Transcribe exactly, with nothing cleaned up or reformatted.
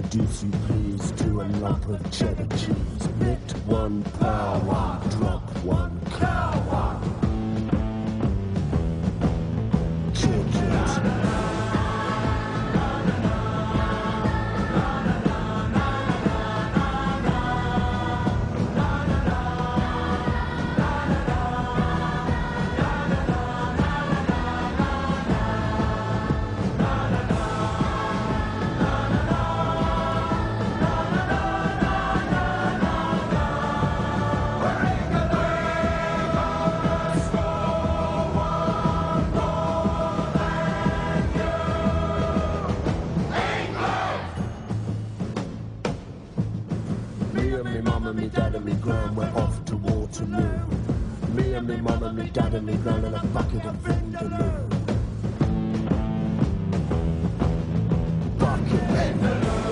introduce you please to a lump of cheddar cheese. Lift one, power one, drop one, cow one. Kick it. Me dad and me gran went off to Waterloo. Me and me mum and me dad and me gran in a bucket of Vindaloo. Bucket Vindaloo.